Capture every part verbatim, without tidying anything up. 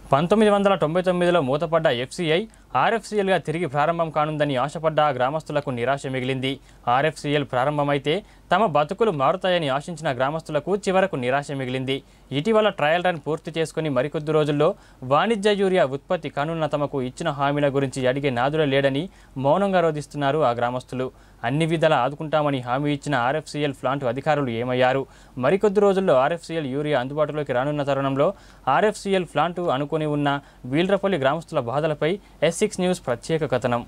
పంతొమ్మిది వందల తొంభై తొమ్మిదిలో మూతపడ్డ ఎఫ్సీఐ ఆర్ఎఫ్సీఎల్గా తిరిగి ప్రారంభం కానుందని ఆశపడ్డ గ్రామస్తులకు నిరాశ మిగిలింది. ఆర్ఎఫ్సీఎల్ ప్రారంభమైతే తమ బతుకులు మారుతాయని ఆశించిన గ్రామస్తులకు చివరకు నిరాశ మిగిలింది. ఇటీవల ట్రయల్ రన్ పూర్తి చేసుకుని మరికొద్ది రోజుల్లో వాణిజ్య యూరియా ఉత్పత్తి కానున్న తమకు ఇచ్చిన హామీల గురించి అడిగే నాదులే లేడని మౌనంగా రోధిస్తున్నారు ఆ గ్రామస్తులు. అన్ని విధాలా ఆదుకుంటామని హామీ ఇచ్చిన ఆర్ఎఫ్సీఎల్ ప్లాంట్ అధికారులు ఏమయ్యారు? మరికొద్ది రోజుల్లో ఆర్ఎఫ్సీఎల్ యూరియా అందుబాటులోకి రానున్న తరుణంలో ఆర్ఎఫ్సీఎల్ ప్లాంట్ అనుకుని ఉన్న వీల్రపల్లి గ్రామస్తుల బాధలపై ఎస్ సిక్స్ న్యూస్ ప్రత్యేక కథనం.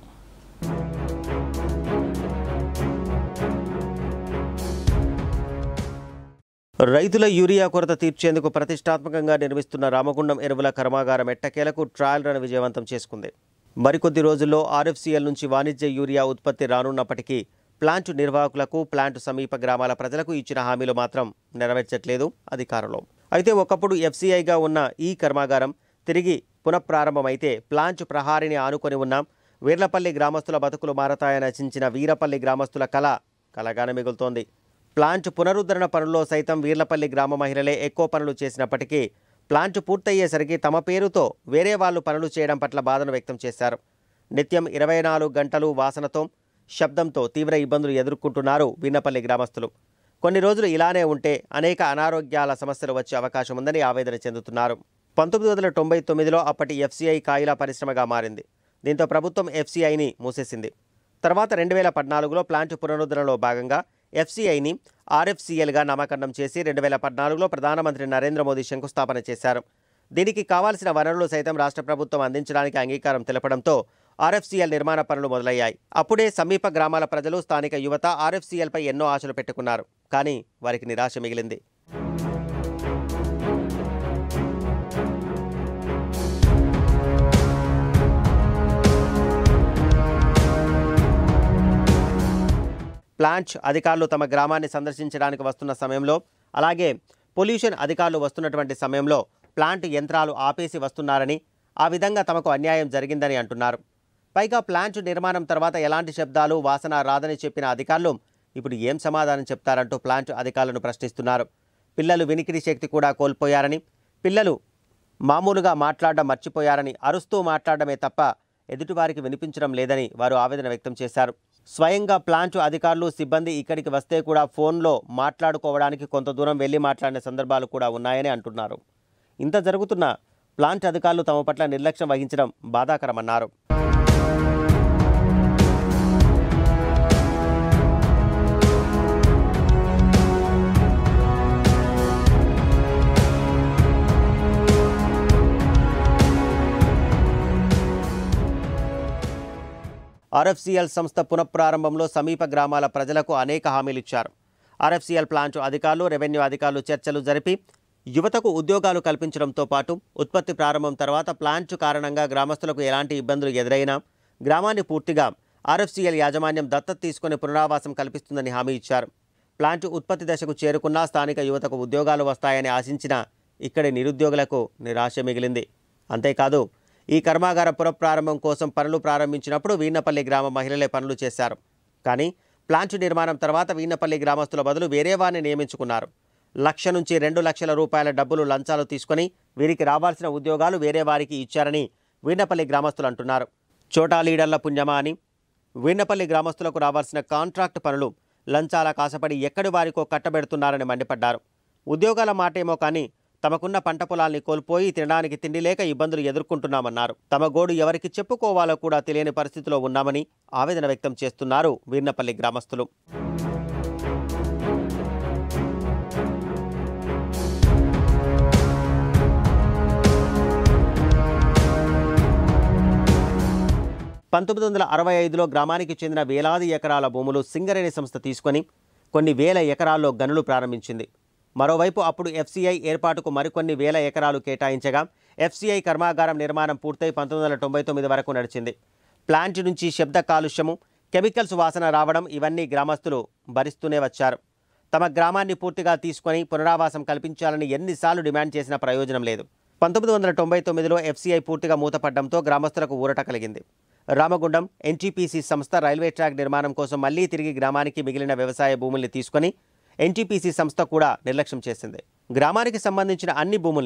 రైతుల యూరియా కొరత తీర్చేందుకు ప్రతిష్టాత్మకంగా నిర్మిస్తున్న రామగుండం ఎరువుల కర్మాగారం ఎట్టకేలకు ట్రయల్ రన్ విజయవంతం చేసుకుంది. మరికొద్ది రోజుల్లో ఆర్ఎఫ్సీఎల్ నుంచి వాణిజ్య యూరియా ఉత్పత్తి రానున్నప్పటికీ ప్లాంట్ నిర్వాహకులకు, ప్లాంట్ సమీప గ్రామాల ప్రజలకు ఇచ్చిన హామీలు మాత్రం నెరవేర్చట్లేదు అధికారులు. అయితే ఒకప్పుడు ఎఫ్సీఐగా ఉన్న ఈ కర్మాగారం తిరిగి పునఃప్రారంభమైతే ప్లాంట్ ప్రహారిని ఆనుకొని ఉన్న వీర్లపల్లి గ్రామస్తుల బతుకులు మారతాయని ఆశించిన వీరపల్లి గ్రామస్తుల కళ కలగానే మిగులుతోంది. ప్లాంట్ పునరుద్ధరణ పనుల్లో సైతం వీర్లపల్లి గ్రామ మహిళలే ఎక్కువ పనులు చేసినప్పటికీ ప్లాంట్ పూర్తయ్యేసరికి తమ పేరుతో వేరే వాళ్లు పనులు చేయడం పట్ల బాధను వ్యక్తం చేశారు. నిత్యం ఇరవై నాలుగు గంటలు వాసనతో, శబ్దంతో తీవ్ర ఇబ్బందులు ఎదుర్కొంటున్నారు వీర్లపల్లి గ్రామస్తులు. కొన్ని రోజులు ఇలానే ఉంటే అనేక అనారోగ్యాల సమస్యలు వచ్చే అవకాశం ఉందని ఆవేదన చెందుతున్నారు. పంతొమ్మిది వందల తొంభై తొమ్మిదిలో అప్పటి ఎఫ్సీఐ కాయిలా పరిశ్రమగా మారింది. దీంతో ప్రభుత్వం ఎఫ్సీఐని మూసేసింది. తర్వాత రెండు వేల పద్నాలుగులో ప్లాంట్ పునరుద్ధరణలో భాగంగా ఎఫ్సీఐని ఆర్ఎఫ్సీఎల్గా నామకరణం చేసి రెండు వేల పద్నాలుగులో ప్రధానమంత్రి నరేంద్ర మోదీ శంకుస్థాపన చేశారు. దీనికి కావాల్సిన వనరులు సైతం రాష్ట్ర ప్రభుత్వం అందించడానికి అంగీకారం తెలపడంతో ఆర్ఎఫ్సీఎల్ నిర్మాణ పనులు మొదలయ్యాయి. అప్పుడే సమీప గ్రామాల ప్రజలు, స్థానిక యువత ఆర్ఎఫ్సీఎల్పై ఎన్నో ఆశలు పెట్టుకున్నారు. కానీ వారికి నిరాశ మిగిలింది. ప్లాంట్ అధికారులు తమ గ్రామాన్ని సందర్శించడానికి వస్తున్న సమయంలో, అలాగే పొల్యూషన్ అధికారులు వస్తున్నటువంటి సమయంలో ప్లాంట్ యంత్రాలు ఆపేసి వస్తున్నారని, ఆ విధంగా తమకు అన్యాయం జరిగిందని అంటున్నారు. పైగా ప్లాంట్ నిర్మాణం తర్వాత ఎలాంటి శబ్దాలు, వాసన రాదని చెప్పిన అధికారులు ఇప్పుడు ఏం సమాధానం చెప్తారంటూ ప్లాంట్ అధికారులను ప్రశ్నిస్తున్నారు. పిల్లలు వినికిడి శక్తి కూడా కోల్పోయారని, పిల్లలు మామూలుగా మాట్లాడడం మర్చిపోయారని, అరుస్తూ మాట్లాడడమే తప్ప ఎదుటివారికి వినిపించడం లేదని వారు ఆవేదన వ్యక్తం చేశారు. స్వయంగా ప్లాంట్ అధికారులు, సిబ్బంది ఇక్కడికి వస్తే కూడా ఫోన్లో మాట్లాడుకోవడానికి కొంత దూరం వెళ్ళి మాట్లాడిన సందర్భాలు కూడా ఉన్నాయని అంటున్నారు. ఇంత జరుగుతున్న ప్లాంట్ అధికారులు తమ పట్ల నిర్లక్ష్యం వహించడం బాధాకరమన్నారు. ఆర్ఎఫ్సీఎల్ సంస్థ పునఃప్రారంభంలో సమీప గ్రామాల ప్రజలకు అనేక హామీలు ఇచ్చారు. ఆర్ఎఫ్సీఎల్ ప్లాంట్ అధికారులు, రెవెన్యూ అధికారులు చర్చలు జరిపి యువతకు ఉద్యోగాలు కల్పించడంతో పాటు ఉత్పత్తి ప్రారంభం తర్వాత ప్లాంట్ కారణంగా గ్రామస్తులకు ఎలాంటి ఇబ్బందులు ఎదురైనా గ్రామాన్ని పూర్తిగా ఆర్ఎఫ్సీఎల్ యాజమాన్యం దత్తత తీసుకుని పునరావాసం కల్పిస్తుందని హామీ ఇచ్చారు. ప్లాంట్ ఉత్పత్తి దశకు చేరుకున్నా స్థానిక యువతకు ఉద్యోగాలు వస్తాయని ఆశించిన ఇక్కడి నిరుద్యోగులకు నిరాశ మిగిలింది. అంతేకాదు, ఈ కర్మాగార పునఃప్రారంభం కోసం పనులు ప్రారంభించినప్పుడు వీర్నపల్లి గ్రామ మహిళలే పనులు చేశారు. కానీ ప్లాంట్ నిర్మాణం తర్వాత వీర్నపల్లి గ్రామస్తుల బదులు వేరే వారిని నియమించుకున్నారు. లక్ష నుంచి రెండు లక్షల రూపాయల డబ్బులు లంచాలు తీసుకుని వీరికి రావాల్సిన ఉద్యోగాలు వేరే వారికి ఇచ్చారని వీర్నపల్లి గ్రామస్తులు అంటున్నారు. చోటా లీడర్ల పుణ్యమా అని వీర్నపల్లి గ్రామస్తులకు రావాల్సిన కాంట్రాక్ట్ పనులు లంచాల కాసపడి ఎక్కడి వారికో కట్టబెడుతున్నారని మండిపడ్డారు. ఉద్యోగాల మాటేమో కానీ తమకున్న పంట పొలాల్ని కోల్పోయి తినడానికి తిండి లేక ఇబ్బందులు ఎదుర్కొంటున్నామన్నారు. తమ గోడు ఎవరికి చెప్పుకోవాలో కూడా తెలియని పరిస్థితిలో ఉన్నామని ఆవేదన వ్యక్తం చేస్తున్నారు వీర్నపల్లి గ్రామస్తులు. పంతొమ్మిది వందల అరవై ఐదులో గ్రామానికి చెందిన వేలాది ఎకరాల భూములు సింగరేణి సంస్థ తీసుకొని కొన్ని వేల ఎకరాల్లో గనులు ప్రారంభించింది. మరోవైపు అప్పుడు ఎఫ్సీఐ ఏర్పాటుకు మరికొన్ని వేల ఎకరాలు కేటాయించగా ఎఫ్సీఐ కర్మాగారం నిర్మాణం పూర్తయి పంతొమ్మిది వందల తొంభై తొమ్మిది వరకు నడిచింది. ప్లాంట్ నుంచి శబ్ద కాలుష్యము, కెమికల్స్ వాసన రావడం ఇవన్నీ గ్రామస్తులు భరిస్తూనే వచ్చారు. తమ గ్రామాన్ని పూర్తిగా తీసుకొని పునరావాసం కల్పించాలని ఎన్నిసార్లు డిమాండ్ చేసినా ప్రయోజనం లేదు. పంతొమ్మిది వందల తొంభై తొమ్మిదిలో ఎఫ్సీఐ పూర్తిగా మూతపడడంతో గ్రామస్తులకు ఊరట కలిగింది. రామగుండం ఎన్టీపీసీ సంస్థ రైల్వే ట్రాక్ నిర్మాణం కోసం మళ్లీ తిరిగి గ్రామానికి మిగిలిన వ్యవసాయ భూముల్ని తీసుకొని ఎన్టీపీసీ సంస్థ కూడా నిర్లక్ష్యం చేసింది. గ్రామానికి సంబంధించిన అన్ని భూముల్ని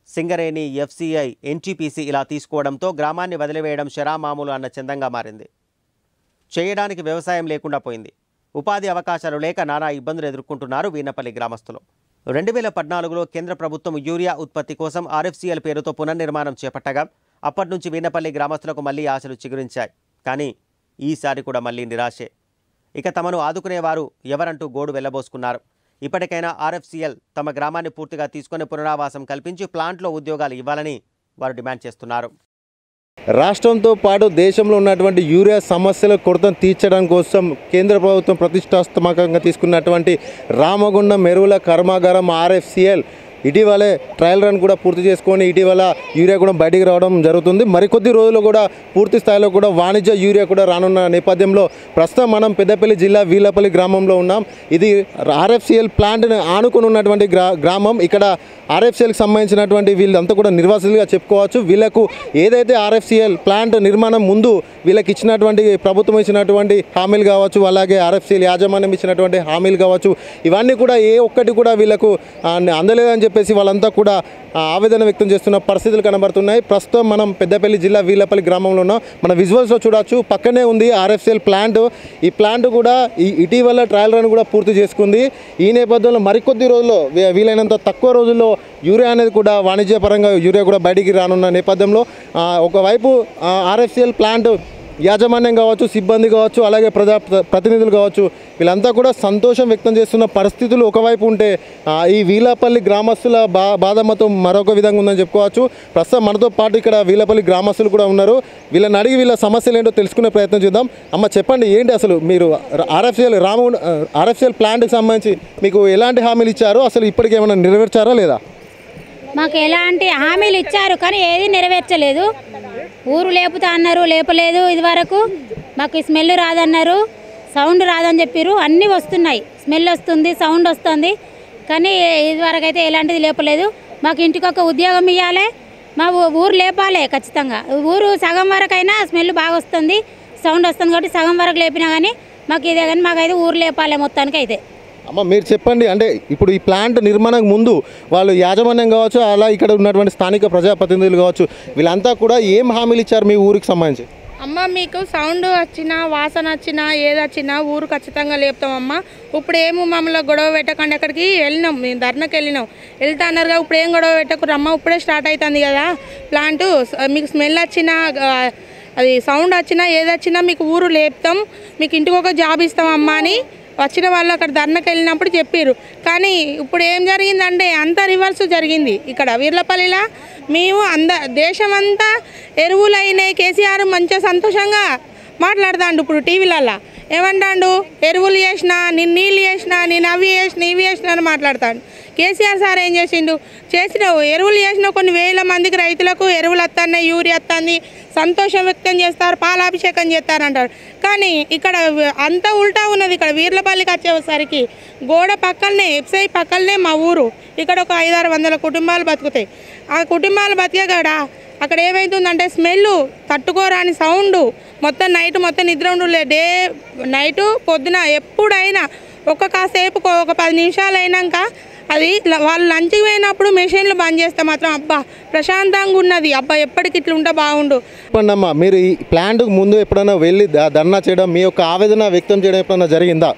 సింగరేణి, ఎఫ్సీఐ, ఎన్టీపీసీ ఇలా తీసుకోవడంతో గ్రామాన్ని వదిలివేయడం శరామామూలు అన్న చందంగా మారింది. చేయడానికి వ్యవసాయం లేకుండా పోయింది. ఉపాధి అవకాశాలు లేక నానా ఇబ్బందులు ఎదుర్కొంటున్నారు వీర్నపల్లి గ్రామస్తులు. రెండు వేల పద్నాలుగులో కేంద్ర ప్రభుత్వం యూరియా ఉత్పత్తి కోసం ఆర్ఎఫ్సీఎల్ పేరుతో పునర్నిర్మాణం చేపట్టగా అప్పటి నుంచి వీర్నపల్లి గ్రామస్తులకు మళ్లీ ఆశలు చిగురించాయి. కానీ ఈసారి కూడా మళ్లీ నిరాశే. ఇక తమను ఆదుకునేవారు ఎవరంటూ గోడు వెళ్లబోసుకున్నారు. ఇప్పటికైనా ఆర్ఎఫ్సీఎల్ తమ గ్రామాన్ని పూర్తిగా తీసుకుని పునరావాసం కల్పించి ప్లాంట్లో ఉద్యోగాలు ఇవ్వాలని వారు డిమాండ్ చేస్తున్నారు. రాష్ట్రంతో పాటు దేశంలో ఉన్నటువంటి యూరియా సమస్యల కొరతను తీర్చడం కోసం కేంద్ర ప్రభుత్వం ప్రతిష్టాత్మకంగా తీసుకున్నటువంటి రామగుండం ఎరువుల కర్మాగారం ఆర్ఎఫ్సీఎల్ ఇటీవలే ట్రయల్ రన్ కూడా పూర్తి చేసుకొని ఇటీవల యూరియా కూడా బయటికి రావడం జరుగుతుంది. మరికొద్ది రోజుల్లో కూడా పూర్తి స్థాయిలో కూడా వాణిజ్య యూరియా కూడా రానున్న నేపథ్యంలో ప్రస్తుతం మనం పెద్దపల్లి జిల్లా వీర్లపల్లి గ్రామంలో ఉన్నాం. ఇది ఆర్ఎఫ్సీఎల్ ప్లాంట్ని ఆనుకొని ఉన్నటువంటి గ్రా గ్రామం ఇక్కడ ఆర్ఎఫ్సీఎల్కి సంబంధించినటువంటి వీళ్ళంతా కూడా నిర్వాసితులుగా చెప్పుకోవచ్చు. వీళ్ళకు ఏదైతే ఆర్ఎఫ్సీఎల్ ప్లాంట్ నిర్మాణం ముందు వీళ్ళకి ఇచ్చినటువంటి ప్రభుత్వం ఇచ్చినటువంటి హామీలు కావచ్చు, అలాగే ఆర్ఎఫ్సీఎల్ యాజమాన్యం ఇచ్చినటువంటి హామీలు కావచ్చు, ఇవన్నీ కూడా ఏ ఒక్కటి కూడా వీళ్ళకు అందలేదని చెప్పేసి వాళ్ళంతా కూడా ఆవేదన వ్యక్తం చేస్తున్న పరిస్థితులు కనబడుతున్నాయి. ప్రస్తుతం మనం పెద్దపల్లి జిల్లా వీర్లపల్లి గ్రామంలో ఉన్నాం. మన విజువల్స్లో చూడొచ్చు, పక్కనే ఉంది ఆర్ఎఫ్సీఎల్ ప్లాంట్. ఈ ప్లాంట్ కూడా ఈ ఇటీవల ట్రయల్ రన్ కూడా పూర్తి చేసుకుంది. ఈ నేపథ్యంలో మరికొద్ది రోజుల్లో వీలైనంత తక్కువ రోజుల్లో యూరియా అనేది కూడా వాణిజ్యపరంగా యూరియా కూడా బయటికి రానున్న నేపథ్యంలో ఒకవైపు ఆర్ఎఫ్సీఎల్ ప్లాంట్ యాజమాన్యం కావచ్చు, సిబ్బంది కావచ్చు, అలాగే ప్రజా ప్రతినిధులు కావచ్చు, వీళ్ళంతా కూడా సంతోషం వ్యక్తం చేస్తున్న పరిస్థితులు ఒకవైపు ఉంటే ఈ వీర్లపల్లి గ్రామస్తుల బా బాధమ్మతో మరొక విధంగా ఉందని చెప్పుకోవచ్చు. ప్రస్తుతం మనతో పాటు ఇక్కడ వీర్లపల్లి గ్రామస్తులు కూడా ఉన్నారు. వీళ్ళని అడిగి వీళ్ళ సమస్యలు ఏంటో తెలుసుకునే ప్రయత్నం చేద్దాం. అమ్మ చెప్పండి, ఏంటి అసలు మీరు ఆర్ఎఫ్సీఎల్ రామ ఆర్ఎఫ్సీఎల్ ప్లాంట్కి సంబంధించి మీకు ఎలాంటి హామీలు ఇచ్చారో అసలు ఇప్పటికి ఏమైనా నెరవేర్చారా లేదా? మాకు ఎలాంటి హామీలు ఇచ్చారు కానీ ఏది నెరవేర్చలేదు. ఊరు లేపుతా అన్నారు, లేపలేదు. ఇది వరకు మాకు స్మెల్ రాదన్నారు, సౌండ్ రాదని చెప్పారు. అన్నీ వస్తున్నాయి, స్మెల్ వస్తుంది, సౌండ్ వస్తుంది, కానీ ఇదివరకు అయితే ఎలాంటిది లేపలేదు. మాకు ఇంటికి ఒక ఉద్యోగం ఇవ్వాలి, మా ఊరు లేపాలి ఖచ్చితంగా. ఊరు సగం వరకైనా స్మెల్ బాగా వస్తుంది, సౌండ్ వస్తుంది కాబట్టి సగం వరకు లేపినా కానీ మాకు ఇదే, కానీ మాకైతే ఊరు లేపాలి మొత్తానికి అయితే. అమ్మ మీరు చెప్పండి, అంటే ఇప్పుడు ఈ ప్లాంట్ నిర్మాణం ముందు వాళ్ళు యాజమాన్యం కావచ్చు, అలా ఇక్కడ ఉన్నటువంటి స్థానిక ప్రజాప్రతినిధులు కావచ్చు, వీళ్ళంతా కూడా ఏం హామీలు ఇచ్చారు మీ ఊరికి సంబంధించి? అమ్మ మీకు సౌండ్ వచ్చినా, వాసన వచ్చినా, ఏది వచ్చినా ఊరు ఖచ్చితంగా లేపుతామమ్మ. ఇప్పుడు ఏమో మమ్మల్ని గొడవ పెట్టకండి, అక్కడికి వెళ్ళినాం, మేము ధర్నకి వెళ్ళినాం, వెళ్తా అన్నారు కదా, ఇప్పుడు ఏం గొడవ పెట్టకు రమ్మ, ఇప్పుడే స్టార్ట్ అవుతుంది కదా ప్లాంటు. మీకు స్మెల్ వచ్చినా, అది సౌండ్ వచ్చినా, ఏది వచ్చినా మీకు ఊరు లేపుతాం, మీకు ఇంటికి ఒక జాబ్ ఇస్తామమ్మా అని వచ్చిన వాళ్ళు అక్కడ ధర్నకి వెళ్ళినప్పుడు చెప్పారు. కానీ ఇప్పుడు ఏం జరిగిందంటే అంతా రివర్స్ జరిగింది. ఇక్కడ వీర్లపల్లిలో మేము అంద దేశమంతా ఎరువులు అయినాయి, కేసీఆర్ మంచిగా సంతోషంగా మాట్లాడుతాండు. ఇప్పుడు టీవీలలో ఏమంటాడు, ఎరువులు చేసినా, నేను నీళ్ళు చేసినా, నేను అవి చేసిన ఇవి చేసిన అని మాట్లాడతాడు. కేసీఆర్ సార్ ఏం చేసిండు, చేసినావు ఎరువులు చేసిన కొన్ని వేల మందికి రైతులకు ఎరువులు వస్తున్నాయి, యూరియా వస్తుంది, సంతోషం వ్యక్తం చేస్తారు, పాలాభిషేకం చేస్తారంటారు. కానీ ఇక్కడ అంతా ఉల్టా ఉన్నది. ఇక్కడ వీర్లపల్లికి వచ్చేసరికి గోడ పక్కనే, ఎఫ్సై పక్కనే మా ఊరు. ఇక్కడ ఒక ఐదారు వందల కుటుంబాలు బతుకుతాయి. ఆ కుటుంబాలు బతికే కాడ అక్కడ ఏమవుతుందంటే స్మెల్, తట్టుకోరాని సౌండ్, మొత్తం నైట్ మొత్తం నిద్ర ఉండలే, డే నైటు పొద్దున ఎప్పుడైనా ఒక కాసేపు ఒక పది నిమిషాలు అయినాక అది వాళ్ళు లంచ్కి పోయినప్పుడు మెషిన్లు బంద్ చేస్తే మాత్రం అబ్బా ప్రశాంతంగా ఉన్నది, అబ్బా ఎప్పటికి ఇట్లా ఉంటే బాగుండు. చెప్పండమ్మా, మీరు ఈ ప్లాంట్కు ముందు ఎప్పుడైనా వెళ్ళి ధర్నా చేయడం, మీ యొక్క ఆవేదన వ్యక్తం చేయడం ఎప్పుడైనా జరిగిందా?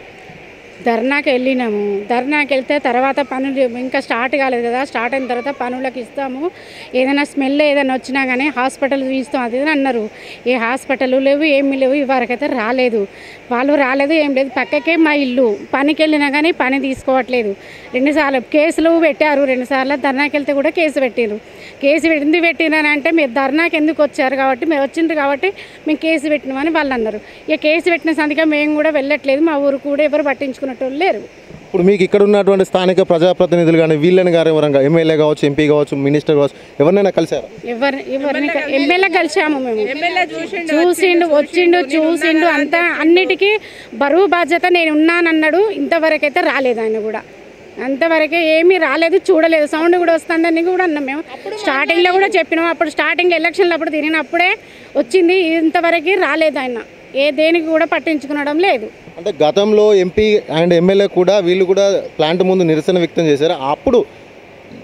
ధర్నాకి వెళ్ళినాము. ధర్నాకి వెళ్తే తర్వాత పనులు ఇంకా స్టార్ట్ కాలేదు కదా, స్టార్ట్ అయిన తర్వాత పనులకు ఇస్తాము, ఏదైనా స్మెల్ ఏదైనా వచ్చినా కానీ హాస్పిటల్ చూపిస్తాం అది ఇది అన్నారు. ఏ హాస్పిటల్ లేవు, ఏమీ లేవు, ఇవరకైతే రాలేదు. వాళ్ళు రాలేదు, ఏం లేదు. పక్కకే మా ఇల్లు, పనికి వెళ్ళినా కానీ పని తీసుకోవట్లేదు. రెండుసార్లు కేసులు పెట్టారు, రెండుసార్లు ధర్నాకి వెళ్తే కూడా కేసు పెట్టారు. కేసు ఎందుకు పెట్టినారంటే మీరు ధర్నాకి ఎందుకు వచ్చారు కాబట్టి, మీరు వచ్చిండ్రు కాబట్టి మేము కేసు పెట్టినామని వాళ్ళు అన్నారు. ఇక కేసు పెట్టిన సందిగా మేము కూడా వెళ్ళట్లేదు, మా ఊరు కూడా ఎవరు పట్టించుకున్నట్టు లేరు. ఇప్పుడు మీకు ఇక్కడ ఉన్నటువంటి స్థానిక ప్రజాప్రతినిధులు కానీ వీళ్ళని గారు ఎవరంగా ఎమ్మెల్యే కావచ్చు, ఎంపీ కావచ్చు, మినిస్టర్ కావచ్చు, ఎవరినైనా కలిసారు? ఎవరు ఎవరిని ఎమ్మెల్యే కలిసాము మేము. చూసిండు, వచ్చిండు, చూసిండు, అంతా అన్నిటికీ బరువు బాధ్యత నేను ఉన్నానన్నాడు. ఇంతవరకు అయితే రాలేదు ఆయన కూడా, అంతవరకే ఏమీ రాలేదు, చూడలేదు. సౌండ్ కూడా వస్తుందని కూడా అన్నాం మేము. స్టార్టింగ్లో కూడా చెప్పినాం, అప్పుడు స్టార్టింగ్లో ఎలక్షన్లు అప్పుడు తిరిగినప్పుడే వచ్చింది, ఇంతవరకు రాలేదు ఆయన, ఏ దేనికి కూడా పట్టించుకునడం లేదు. అంటే గతంలో ఎంపీ అండ్ ఎమ్మెల్యే కూడా వీళ్ళు కూడా ప్లాంట్ ముందు నిరసన వ్యక్తం చేశారు. అప్పుడు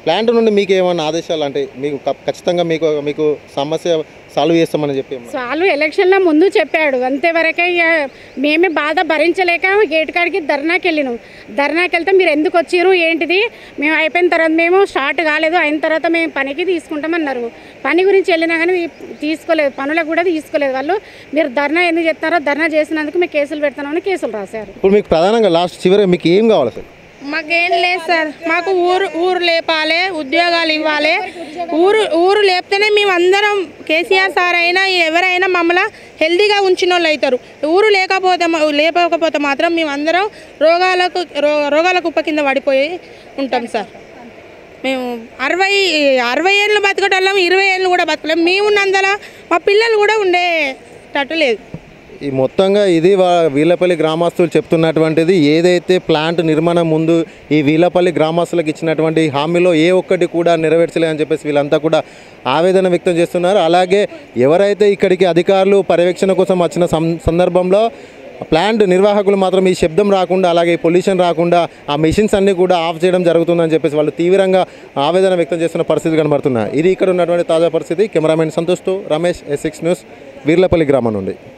ప్లాంట్ నుండి మీకు ఏమైనా ఆదేశాలు అంటే మీకు క- ఖచ్చితంగా మీకు మీకు సమస్య సాల్వ్ చేస్తామని చెప్పి ఏమన్నా? వాళ్ళు ఎలక్షన్లో ముందు చెప్పాడు అంతేవరకే. ఇక మేమే బాధ భరించలేక గేట్ కాడికి ధర్నాకి వెళ్ళినాం. ధర్నాకి వెళ్తే మీరు ఎందుకు వచ్చిర్రు ఏంటిది, మేము అయిపోయిన తర్వాత మేము స్టార్ట్ కాలేదు, అయిన తర్వాత మేము పనికి తీసుకుంటామన్నారు. పని గురించి వెళ్ళినా కానీ తీసుకోలేదు, పనులకు కూడా తీసుకోలేదు వాళ్ళు. మీరు ధర్నా ఎందుకు చెప్తారో, ధర్నా చేసినందుకు మేము కేసులు పెడతామని కేసులు రాశారు. ఇప్పుడు మీకు ప్రధానంగా లాస్ట్ చివరి మీకు ఏం కావాలి సార్? మాకేం లేదు సార్, మాకు ఊరు ఊరు లేపాలి, ఉద్యోగాలు ఇవ్వాలి. ఊరు ఊరు లేపితేనే మేము అందరం కేసీఆర్ సార్ అయినా ఎవరైనా మమ్మల్ని హెల్తీగా ఉంచిన వాళ్ళు అవుతారు. ఊరు లేకపోతే లేకపోతే మాత్రం మేము అందరం రోగాలకు రో రోగాలకు ఉప్ప కింద పడిపోయి ఉంటాం సార్. మేము అరవై అరవై ఏళ్ళు బతకటం, ఇరవై ఏళ్ళు కూడా బతకలేము. మేము ఉన్నందులో మా పిల్లలు కూడా ఉండేటట్టు లేదు. ఈ మొత్తంగా ఇది వా- వీళ్ళపల్లి గ్రామస్తులు చెప్తున్నటువంటిది. ఏదైతే ప్లాంట్ నిర్మాణం ముందు ఈ వీళ్ళపల్లి గ్రామస్తులకు ఇచ్చినటువంటి హామీలో ఏ ఒక్కటి కూడా నెరవేర్చలేదని చెప్పేసి వీళ్ళంతా కూడా ఆవేదన వ్యక్తం చేస్తున్నారు. అలాగే ఎవరైతే ఇక్కడికి అధికారులు పర్యవేక్షణ కోసం వచ్చిన సం- సందర్భంలో ప్లాంట్ నిర్వాహకులు మాత్రం ఈ శబ్దం రాకుండా, అలాగే పొల్యూషన్ రాకుండా ఆ మెషిన్స్ అన్నీ కూడా ఆఫ్ చేయడం జరుగుతుందని చెప్పేసి వాళ్ళు తీవ్రంగా ఆవేదన వ్యక్తం చేస్తున్న పరిస్థితి కనబడుతున్నాయి. ఇది ఇక్కడ ఉన్నటువంటి తాజా పరిస్థితి. కెమెరామెన్ సంతోష్తో Ramesh, S six news, Veerlapalli గ్రామం నుండి.